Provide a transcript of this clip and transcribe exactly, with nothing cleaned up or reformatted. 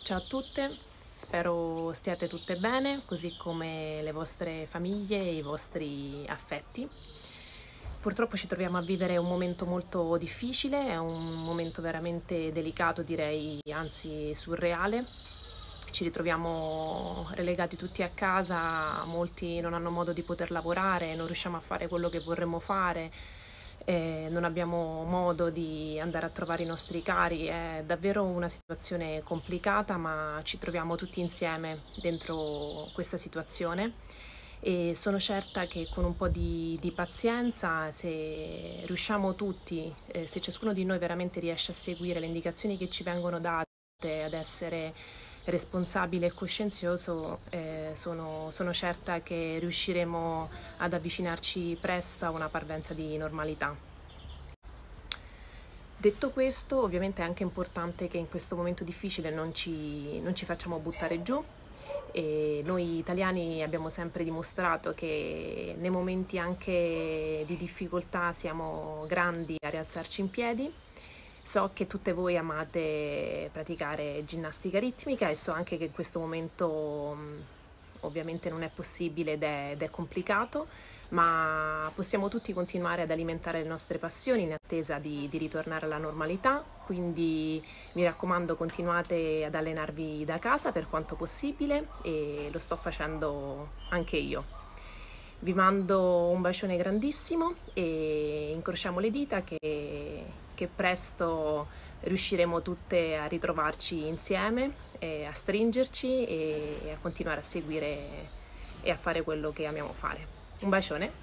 Ciao a tutte, spero stiate tutte bene, così come le vostre famiglie e i vostri affetti. Purtroppo ci troviamo a vivere un momento molto difficile, è un momento veramente delicato, direi, anzi surreale. Ci ritroviamo relegati tutti a casa, molti non hanno modo di poter lavorare, non riusciamo a fare quello che vorremmo fare, eh, non abbiamo modo di andare a trovare i nostri cari. È davvero una situazione complicata, ma ci troviamo tutti insieme dentro questa situazione e sono certa che con un po' di, di pazienza, se riusciamo tutti, eh, se ciascuno di noi veramente riesce a seguire le indicazioni che ci vengono date, ad essere responsabile e coscienzioso, eh, sono, sono certa che riusciremo ad avvicinarci presto a una parvenza di normalità. Detto questo, ovviamente è anche importante che in questo momento difficile non ci, non ci facciamo buttare giù. E noi italiani abbiamo sempre dimostrato che nei momenti anche di difficoltà siamo grandi a rialzarci in piedi. So che tutte voi amate praticare ginnastica ritmica e so anche che in questo momento mh, ovviamente non è possibile ed è, ed è complicato, ma possiamo tutti continuare ad alimentare le nostre passioni in attesa di, di ritornare alla normalità. Quindi mi raccomando, continuate ad allenarvi da casa per quanto possibile e lo sto facendo anche io. Vi mando un bacione grandissimo e incrociamo le dita che, che presto riusciremo tutte a ritrovarci insieme, e a stringerci e a continuare a seguire e a fare quello che amiamo fare. Un bacione!